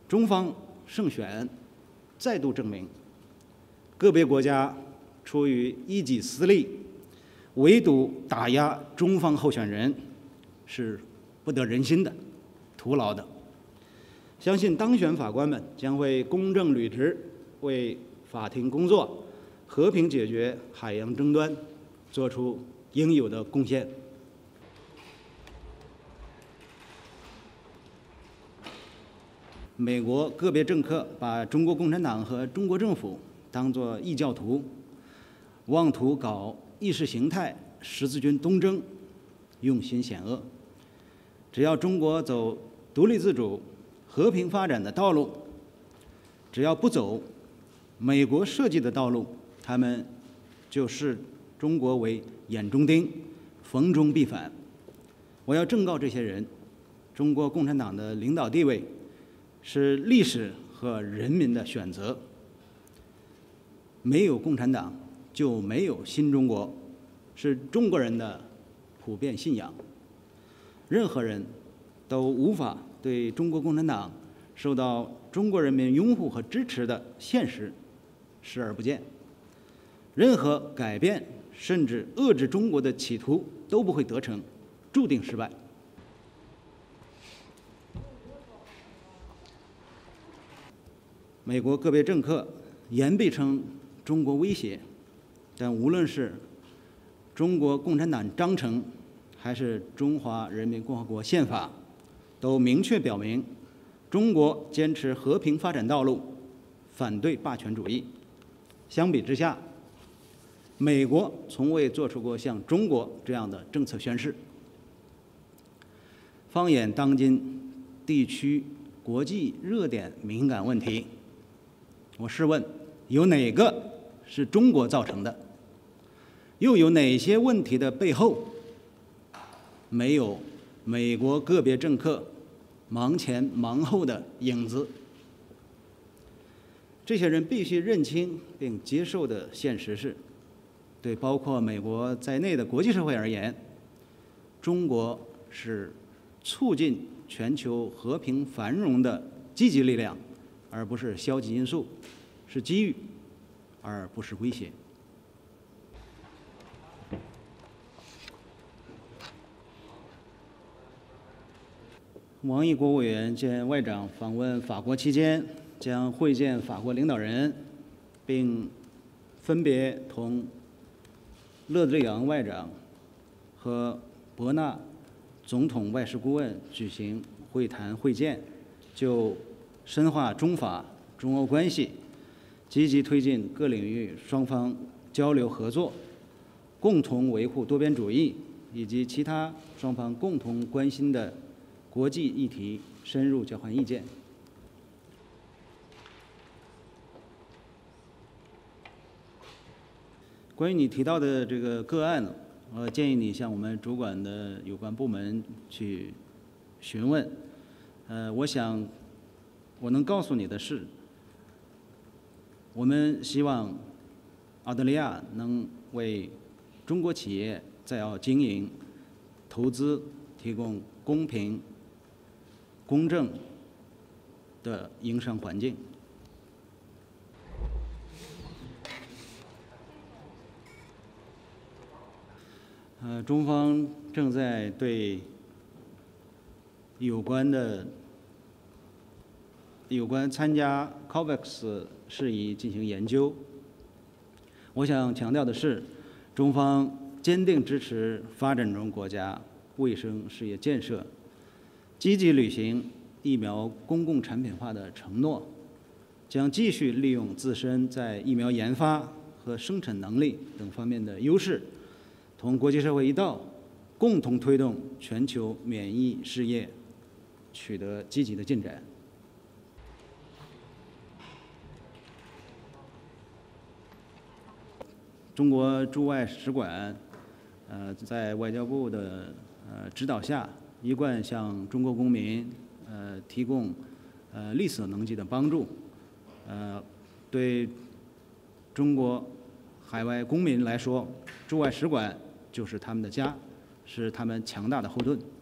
中方胜选再度证明，个别国家出于一己私利，围堵打压中方候选人是不得人心的、徒劳的。相信当选法官们将会公正履职，为法庭工作、和平解决海洋争端做出应有的贡献。美国个别政客把中国共产党和中国政府当作异教徒，妄图搞意识形态十字军东征，用心险恶。只要中国走独立自主、和平发展的道路，只要不走美国设计的道路，他们就视中国为眼中钉，逢中必反。我要正告这些人，中国共产党的领导地位是历史和人民的选择，没有共产党就没有新中国，是中国人的普遍信仰。任何人都无法对中国共产党受到中国人民拥护和支持的现实视而不见。任何改变甚至遏制中国的企图都不会得逞，注定失败。美国个别政客言必称中国威胁，但无论是中国共产党章程还是中华人民共和国宪法，都明确表明，中国坚持和平发展道路，反对霸权主义。相比之下，美国从未做出过像中国这样的政策宣示。放眼当今地区国际热点敏感问题，我试问，有哪个是中国造成的？又有哪些问题的背后没有美国个别政客忙前忙后的影子？这些人必须认清并接受的现实是，对包括美国在内的国际社会而言，中国是促进全球和平繁荣的积极力量，而不是消极因素，是机遇，而不是威胁。王毅国务委员兼外长访问法国期间，将会见法国领导人，并分别同勒德里昂外长和伯纳总统外事顾问举行会谈会见，就深化中法、中欧关系，积极推进各领域双方交流合作，共同维护多边主义以及其他双方共同关心的国际议题深入交换意见。关于你提到的这个个案，我建议你向我们主管的有关部门去询问。我想我能告诉你的是，我们希望澳大利亚能为中国企业在澳经营、投资提供公平、公正的营商环境。中方正在对有关参加 COVAX 事宜进行研究。我想强调的是，中方坚定支持发展中国家卫生事业建设，积极履行疫苗公共产品化的承诺，将继续利用自身在疫苗研发和生产能力等方面的优势，同国际社会一道，共同推动全球免疫事业取得积极的进展。中国驻外使馆在外交部的指导下，一贯向中国公民提供力所能及的帮助。对中国海外公民来说，驻外使馆就是他们的家，是他们强大的后盾。